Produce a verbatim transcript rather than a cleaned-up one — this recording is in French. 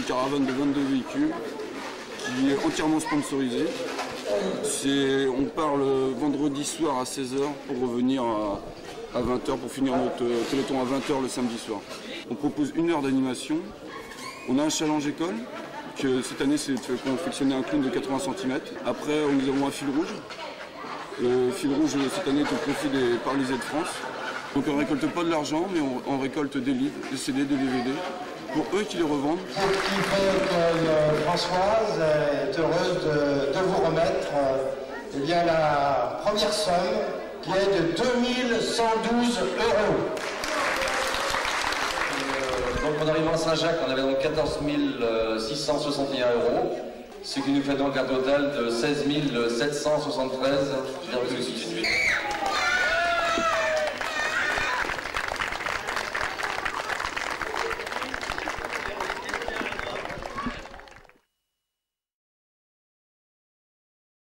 caravane de vingt-deux véhicules qui est entièrement sponsorisée. On part le vendredi soir à seize heures pour revenir à, à vingt heures pour finir notre téléthon à vingt heures le samedi soir. On propose une heure d'animation. On a un challenge école. Que cette année, c'est de confectionner un clown de quatre-vingts centimètres. Après, nous avons un fil rouge. Le fil rouge, cette année, est au profit des Paralysés de France. Donc on ne récolte pas de l'argent, mais on, on récolte des livres, des C D, des D V D, pour eux qui les revendent. L'équipe Françoise est heureuse de, de vous remettre eh bien, la première somme, qui est de deux mille cent douze euros. Donc en arrivant à Saint-Jacques, on avait donc quatorze mille six cent soixante et un euros, ce qui nous fait donc un total de seize mille sept cent soixante-treize. Je viens de vous expliquer.